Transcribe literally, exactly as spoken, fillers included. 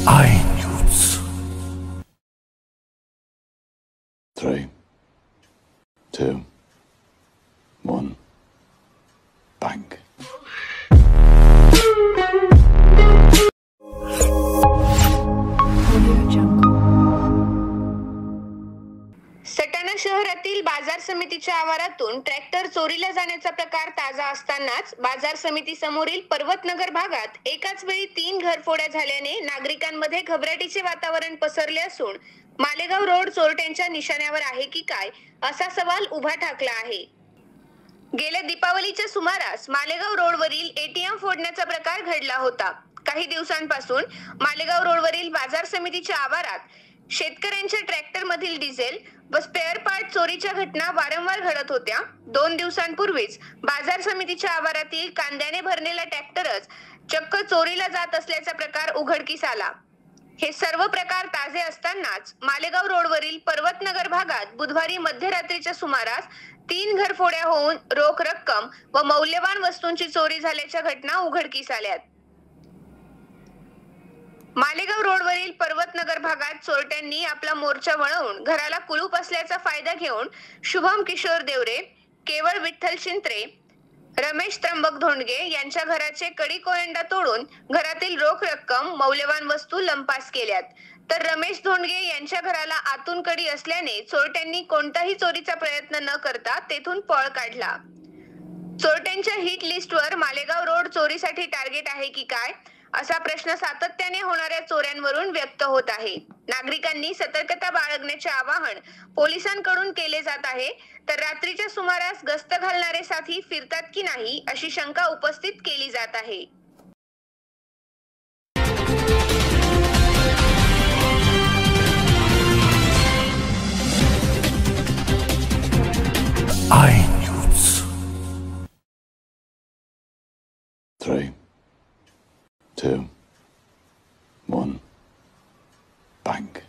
I News. Three, two, one, bang. Satana शहरातील बाजार समितीच्या आवारातून ट्रॅक्टर चोरीला जाण्याचा प्रकार ताजा असतानाच बाजार समिती समोरील पर्वतनगर भागात एकाच वेळी तीन घरफोड्या झाल्याने नागरिकांमध्ये घबराटीचे वातावरण पसरले असून मालेगाव रोड चोरट्यांच्या निशाण्यावर आहे की काय असा सवाल उभा ठाकला आहे. गेल्या दीपावलीच्या सुमारास मालेगाव रोडवरील एटीएम फोडण्याचा प्रकार घडला होता. काही दिवसांपासून मालेगाव रोडवरील बाजार समितीच्या आवारात शेतकऱ्यांच्या ट्रॅक्टर मधील डिझेल व स्पेअर पार्ट चोरीच्या घटना वारंवार घडत होत्या. दोन दिवसांपूर्वीच बाजार समितीच्या आवारातील कांद्याने भरलेला ट्रॅक्टरच चक्क चोरीला जात असल्याचा प्रकार उघडकीस आला. हे सर्व प्रकार ताजे असतानाच मालेगाव रोडवरील पर्वतनगर भागात बुधवारी मध्यरात्रीच्या सुमारास तीन घरफोड्या होऊन रोख रक्कम व मौल्यवान वस्तूंची चोरी झाल्याच्या घटना उघडकीस आल्यात. मालेगाव रोडवरील पर्वतनगर भागात चोरट्यांनी आपला मोर्चा वळवून घराला कुलूप असल्याचा फायदा घेऊन शुभम किशोर देवरे, केवळ विठ्ठल शिंत्रे, रमेश त्र्यंबक धोंडगे यांच्या घराचे कडी कोयंडा तोडून घरातील रोख रक्कम मौल्यवान वस्तू लंपास केल्यात. तर रमेश धोंडगे यांच्या घराला आतून कडी असल्याने चोरट्यांनी कोणताही चोरीचा प्रयत्न न करता तेथून पळ काढला. चोरट्यांच्या हिट लिस्टवर मालेगाव रोड चोरीसाठी टार्गेट आहे की काय असा प्रश्न सातत्याने होणाऱ्या चोऱ्यांवरून व्यक्त होत आहे. नागरिकांनी सतर्कता बाळगण्याचे आवाहन पोलिसांकडून केले जात आहे. तर रात्रीच्या सुमारास गस्त घालणारे साथी फिरतात की नाही अशी शंका उपस्थित केली जात आहे. I News. Three, two, one, bang.